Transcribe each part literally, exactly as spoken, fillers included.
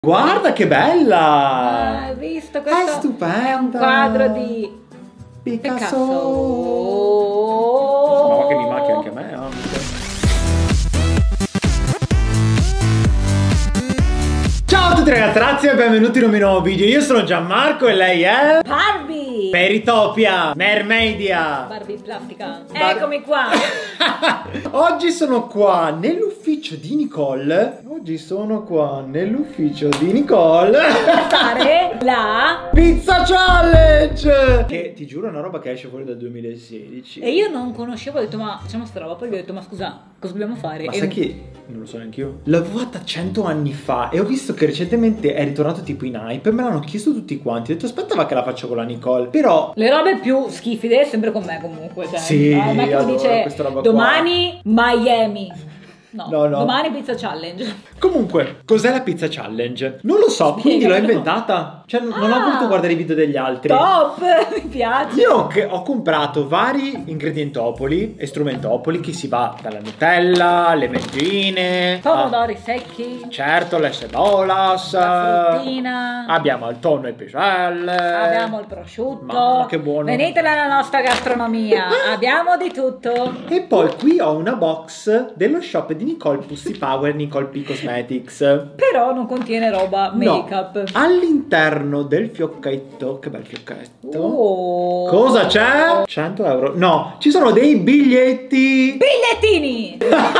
Guarda che bella! Ah, hai visto? Questo è stupenda! È un quadro di Picasso! Picasso. Ma che mi macchia anche a me, anche. Ciao a tutti ragazzi, grazie e benvenuti in un mio nuovo video. Io sono Gianmarco e lei è... Barbie! Peritopia! Mermaidia! Barbie plastica. Bar Eccomi qua! Oggi sono qua nell'ufficio di Nicole. Oggi sono qua nell'ufficio di Nicole Per fare la... Pizza Challenge! Che ti giuro è una roba che esce fuori dal duemilasedici. E io non conoscevo, ho detto ma facciamo sta roba. Poi gli ho detto ma scusa, cosa dobbiamo fare? Ma e... sai che non lo so neanche io. L'avevo fatta cento anni fa e ho visto che recentemente è ritornato tipo in hype e me l'hanno chiesto tutti quanti. Ho detto aspetta va che la faccio con la Nicole. Però le robe più schifide sempre con me comunque, cioè, sì, a me che mi dice domani Miami. No, no, no. Domani Pizza Challenge. Comunque, cos'è la Pizza Challenge? Non lo so, quindi l'ho inventata. Cioè, non, ah, non ho voluto guardare i video degli altri. Top, mi piace. Io ho, ho comprato vari ingredientopoli e strumentopoli, che si va dalla Nutella, le mengine, pomodori a... secchi. Certo, le cebolas, la fruttina. Abbiamo il tonno e piselle. Abbiamo il prosciutto. Mamma che buono. Venite nella nostra gastronomia. Abbiamo di tutto. E poi qui ho una box dello shop di Nicole Pussy Power Nicole P Cosmetics. Però non contiene roba make up. No. All'interno del fiocchetto, che bel fiocchetto. Oh. Cosa c'è? cento euro. No, ci sono dei biglietti. Bigliettini.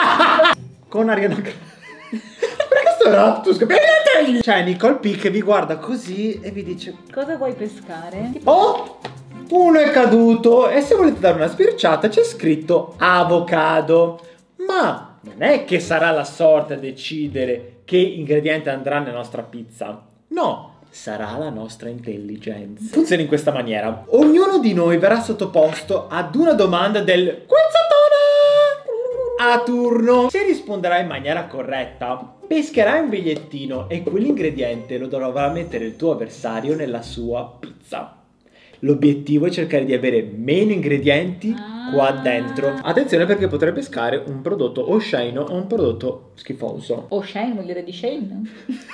Con Ariana Grande. Perché sto ratto? Bigliettini. C'è Nicole P che vi guarda così e vi dice: cosa vuoi pescare? Oh, uno è caduto e se volete dare una sbirciata c'è scritto avocado. Ma non è che sarà la sorte a decidere che ingrediente andrà nella nostra pizza. No, sarà la nostra intelligenza. Funziona in questa maniera. Ognuno di noi verrà sottoposto ad una domanda del quizzatone a turno. Se risponderà in maniera corretta, pescherai un bigliettino e quell'ingrediente lo dovrà mettere il tuo avversario nella sua pizza. L'obiettivo è cercare di avere meno ingredienti ah. qua dentro. Attenzione perché potrebbe pescare un prodotto osceno o un prodotto schifoso. Osceno vuol dire di Shane?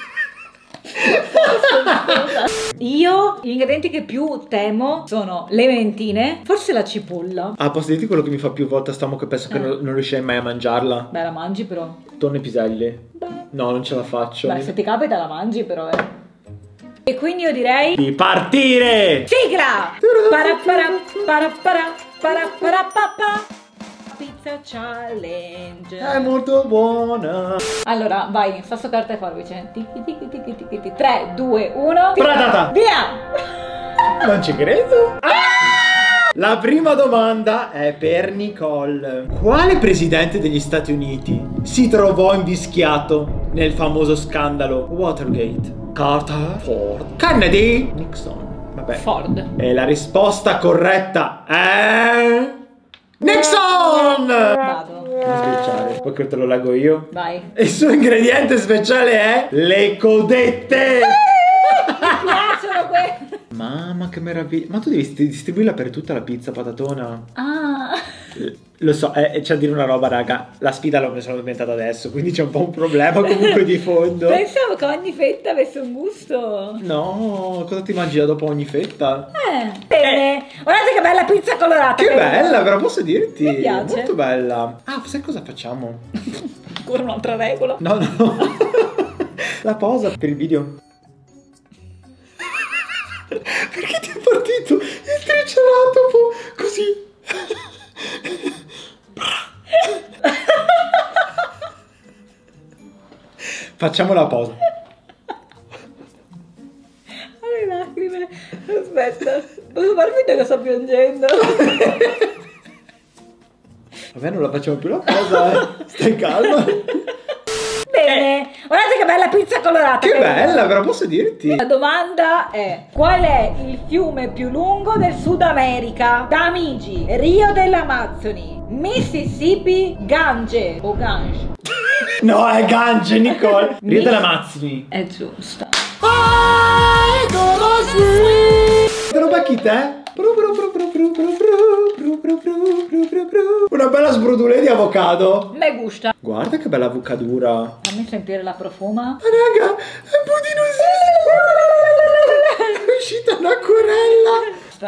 Io gli ingredienti che più temo sono le mentine, forse la cipolla. Ah, posso dirti quello che mi fa più volte a stomaco e penso eh. che non, non riuscirei mai a mangiarla? Beh, la mangi però. Tonno e piselli? Beh. No, non ce la faccio. Beh, se ti capita la mangi però, eh. E quindi io direi di partire! Sigla! Para para para para para para pa. Pizza Challenge. È molto buona. Allora, vai, sasso carta e forbice. Tiki tiki tiki tiki tiki. tre, due, uno. Pratata! Via! Non ci credo. Ah! La prima domanda è per Nicole. Quale presidente degli Stati Uniti si trovò invischiato nel famoso scandalo Watergate? Carter, Ford, Kennedy, Nixon. Vabbè. Ford. E la risposta corretta è... Nixon! Vado. Non sbirciare, poi che te lo leggo io. Vai. E il suo ingrediente speciale è le codette. Sì! Mi piacciono quelle. Mamma che meraviglia. Ma tu devi distribuirla per tutta la pizza patatona. Ah. Lo so, eh, c'è a dire una roba raga. La sfida l'ho sono inventata adesso, quindi c'è un po' un problema comunque di fondo. Pensavo che ogni fetta avesse un gusto. No, cosa ti mangi da dopo ogni fetta? Eh, bene. Eh. Guardate che bella pizza colorata. Che bella, però posso dirti. Mi piace. Molto bella. Ah, sai cosa facciamo? Ancora un'altra regola. No, no. La posa per il video. Perché ti è partito il triceratopo così? Facciamo la posa. Ho le lacrime. Aspetta, posso far finta che sto piangendo? Vabbè, non la facciamo più la posa, eh. Stai calma. Bene, guardate che bella pizza colorata. Che, che bella, però posso dirti. La domanda è: qual è il fiume più lungo del Sud America? Tamigi, Rio dell'Amazzoni, Mississippi, Gange o Gange? No, è Gange, Nicole. Rio dell'Amazzoni. È giusta. Ah, conosci. Te lo becchi te? Una bella sbrudulè di avocado. Me gusta. Guarda che bella avocadura. Fammi sentire la profuma. Ma raga, è un budino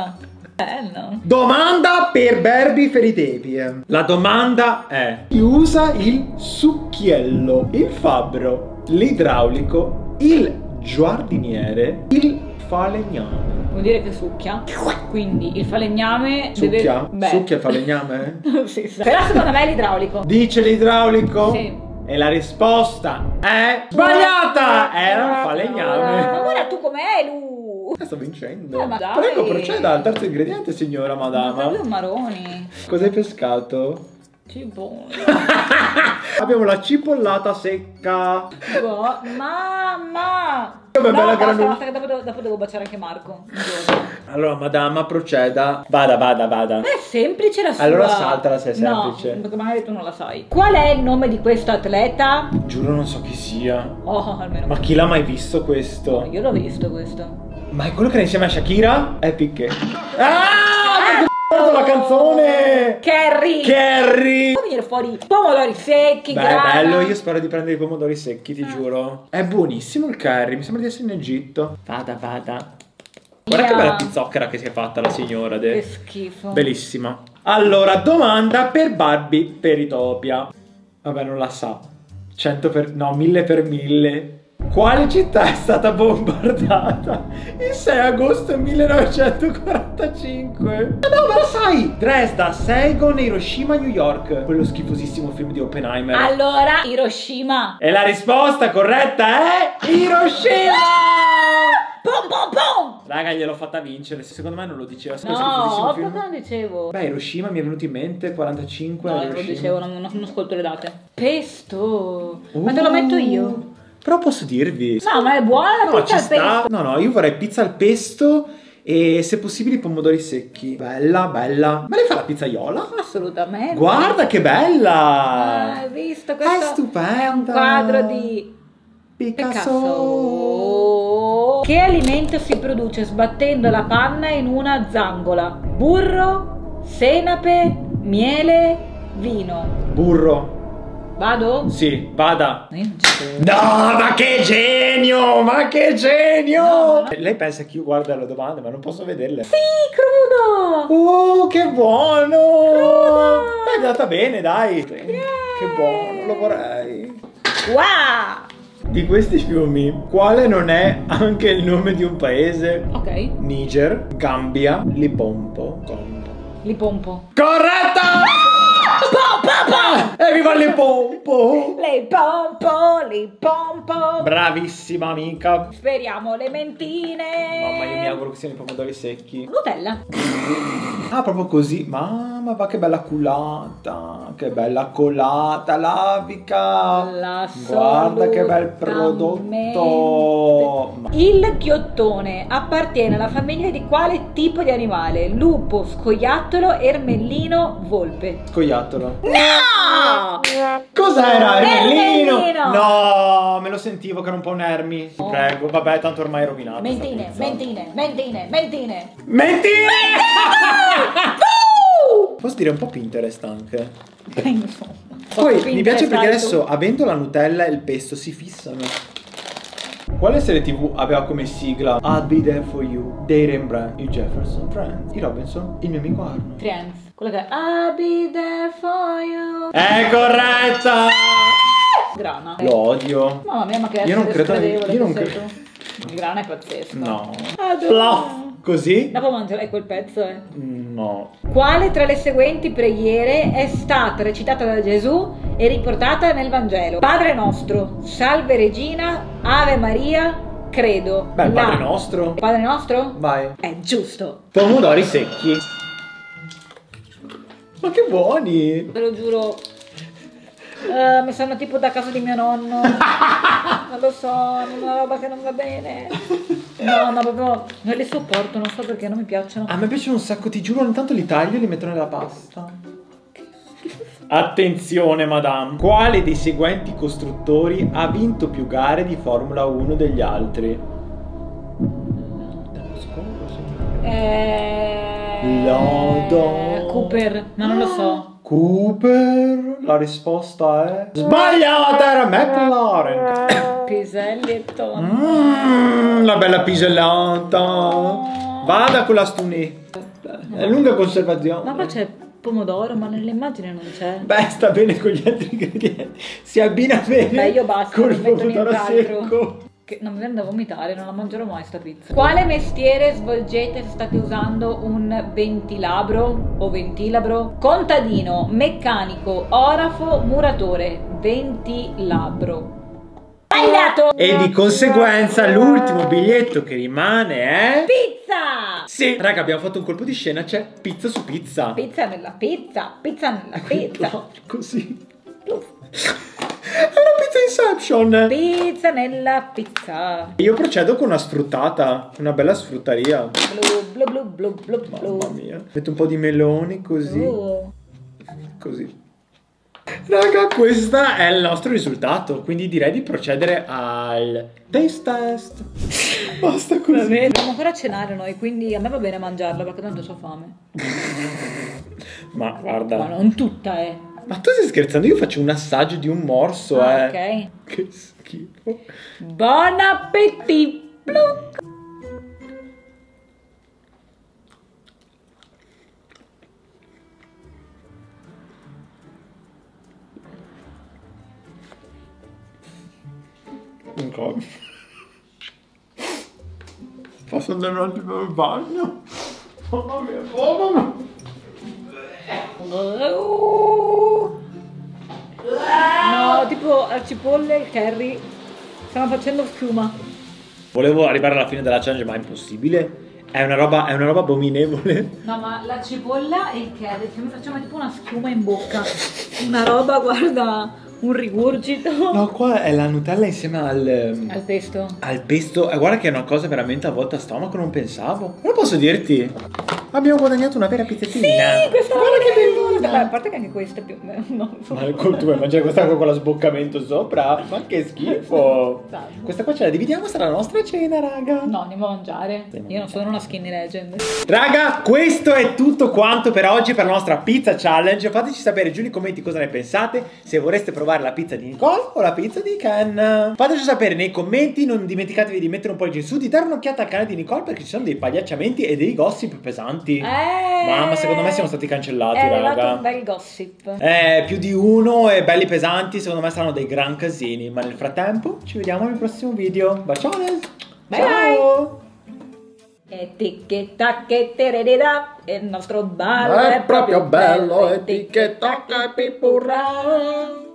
Bello. Domanda per Barbie Feritepie. La domanda è: chi usa il succhiello, il fabbro, l'idraulico, il giardiniere, il falegname? Vuol dire che succhia. Quindi il falegname Succhia? deve... Beh. Succhia il falegname? Non si sa. Però secondo me è l'idraulico. Dice l'idraulico? Sì. E la risposta è sbagliata! Era un falegname. Ma guarda tu com'è lui. Sto vincendo. Eh, ma dai. Prego, proceda al terzo ingrediente, signora Ma madama. proprio maroni. Cosa hai pescato? Cibo. Abbiamo la cipollata secca. Boh, mamma. Come No, bella basta, granu- basta, che dopo, dopo devo baciare anche Marco. Un giorno. Allora, madama, proceda. Vada, vada, vada. È semplice la sua. Allora saltala se è semplice. No, perché magari tu non la sai. Qual è il nome di questo atleta? Giuro non so chi sia. Oh, almeno. Ma chi l'ha mai visto questo? No, io l'ho visto questo. Ma è quello che era insieme a Shakira? È Piqué. Ah! Guarda la canzone! Carrie! Carrie! Può venire fuori pomodori secchi, Beh, grana. è bello, io spero di prendere i pomodori secchi, ti giuro. È buonissimo il curry, mi sembra di essere in Egitto. Vada, vada. Guarda che Yeah. bella pizzocchera che si è fatta la signora. De. Che schifo. Bellissima. Allora, domanda per Barbie Peritopia. Vabbè, non la sa. cento per... no, mille per mille. Quale città è stata bombardata il sei agosto millenovecentoquarantacinque? Ma no, ma lo sai! Dresda, Saigon, Hiroshima, New York. Quello schifosissimo film di Oppenheimer. Allora, Hiroshima. E la risposta corretta è Hiroshima! Pom pom pom! Raga, gliel'ho fatta vincere. Secondo me non lo diceva. Quello No, schifosissimo perché film. non dicevo? Beh, Hiroshima mi è venuto in mente quarantacinque. No, non lo Hiroshima. dicevo, non, non ascolto le date. Pesto. Uh. Ma te lo metto io? Però posso dirvi. No, ma è buona la No, pizza ci al pesto. sta. No, no, io vorrei pizza al pesto e se possibile i pomodori secchi. Bella, bella. Ma lei fa la pizzaiola? Assolutamente. Guarda che bella! Ah, hai visto? Questo È stupenda. è un quadro di Picasso. Picasso. Che alimento si produce sbattendo la panna in una zangola? Burro, senape, miele, vino. Burro. Vado? Sì, vada. Io non ci credo. No, ma che genio! Ma che genio! No, no. Lei pensa che io guardo le domande, ma non posso vederle. Sì, crudo! Oh, che buono! Crudo. È andata bene, dai. Che buono, lo vorrei. Wow! Di questi fiumi, quale non è anche il nome di un paese? Ok, Niger, Gambia, Lipompo. Compo. li pompo. Corretta! Po, po, po! Evviva Lipompo! Le pompo, li pompo. Bravissima amica. Speriamo le mentine. Mamma, io mi auguro che siano i pomodori secchi. Nutella. Ah, proprio così. Mamma, va che bella culata. Che bella colata, lavica. Guarda che bel prodotto. Ma- Il ghiottone appartiene alla famiglia di quale tipo di animale? Lupo, scoiattolo, ermellino, volpe. Scoiattolo. No! Cos'era? Ermellino! Ermellino? No, me lo sentivo che era un po' un Ermi. Ti Oh. prego, vabbè, tanto ormai è rovinato. Mentine, mentine, mentine, mentine. Mentire! Uh! Posso dire un po' Pinterest anche. Insomma. Poi mi Pinterest, piace perché dai, adesso, tu. avendo la Nutella e il pesto, si fissano. Quale serie tv aveva come sigla I'll be there for you dei Rembrandt, i Jefferson, Friends, i Robinson, il mio amico Arnold? Friends. Quello che è I'll be there for you. È corretta! Grana. Lo odio. Mamma mia, ma che Io non essere credo- sgradevole io non che sei credo- tu. Il grana è pazzesco. No. Adoro. Fluff! Così? Dopo mangerai quel pezzo, eh. No. Quale tra le seguenti preghiere è stata recitata da Gesù e riportata nel Vangelo? Padre nostro, Salve Regina, Ave Maria, Credo. Beh, il La- Padre Nostro. Padre nostro? Vai. È giusto. Pomodori secchi. Ma che buoni! Te lo giuro. Eh, mi sanno tipo da casa di mio nonno. Non lo so, è una roba che non va bene. No, ma proprio non li sopporto, non so perché non mi piacciono. A me piacciono un sacco, ti giuro, ogni tanto li taglio e li metto nella pasta. Attenzione, madame. Quale dei seguenti costruttori ha vinto più gare di Formula uno degli altri? Eh... Lodo. Cooper, ma non lo so. Cooper? La risposta è... Sbagliata, era McLaren. Piselli e tonno. Mmm, la bella pisellata. Vada con la stuni. È lunga conservazione. Ma qua c'è pomodoro, ma nell'immagine non c'è. Beh, sta bene con gli altri ingredienti. Si abbina bene. Beh, io basta, col non metto pomodoro nient'altro. secco. Che non mi viene da vomitare, non la mangerò mai sta pizza. Quale mestiere svolgete se state usando un ventilabro o ventilabro? Contadino, meccanico, orafo, muratore. Ventilabro. Sbagliato! E di conseguenza l'ultimo biglietto che rimane è... Pizza! Sì, raga, abbiamo fatto un colpo di scena, c'è pizza su pizza. Pizza nella pizza, pizza nella pizza. No, così. È una pizza Inception. Pizza nella pizza. Io procedo con una sfruttata, una bella sfruttaria. Blu blu blu blu blu blu. Mamma mia. Metto un po' di meloni così. Oh. Così. Raga, questo è il nostro risultato, quindi direi di procedere al taste test. Basta così. Va bene. Dobbiamo ancora cenare noi, quindi a me va bene mangiarla perché tanto ho fame. Ma guarda. Ma non tutta, eh. Ma tu stai scherzando? Io faccio un assaggio di un morso, Ah, eh. ok. Che schifo. Buon appetito. Plunk. Ok. Posso andare un attimo al bagno? Mamma mia, oh mamma. No, tipo al cipolle e il curry stanno facendo schiuma. Volevo arrivare alla fine della challenge, ma è impossibile. È una roba, è una roba abominevole. No, ma la cipolla e il curry, che mi facciamo tipo una schiuma in bocca. Una roba, guarda, un rigurgito. No, qua è la Nutella insieme al... Al pesto. Al pesto. E guarda che è una cosa veramente a volte a stomaco, non pensavo. Come posso dirti? Abbiamo guadagnato una vera pizzettina. Sì, questa guarda che bellina. Beh, a parte che anche questa è più o meno. No, Ma tu vuoi mangiare questa con lo sboccamento sopra? Ma che schifo. Questa qua ce la dividiamo, sarà la nostra cena, raga. no, andiamo a mangiare. Io non sono una skinny legend. Raga, questo è tutto quanto per oggi per la nostra pizza challenge. Fateci sapere giù nei commenti cosa ne pensate, se vorreste provare la pizza di Nicole o la pizza di Ken. Fateci sapere nei commenti, non dimenticatevi di mettere un pollice in su, di dare un'occhiata al canale di Nicole perché ci sono dei pagliacciamenti e dei gossip pesanti. Eh, Mamma, secondo me siamo stati cancellati, è arrivato raga. un bel gossip. Eh, più di uno e belli pesanti, secondo me saranno dei gran casini. Ma nel frattempo ci vediamo nel prossimo video. Bacione. Bye Ciao. E ticchetta che terereda, il nostro ballo È proprio bello, e ticchetta che pipurra.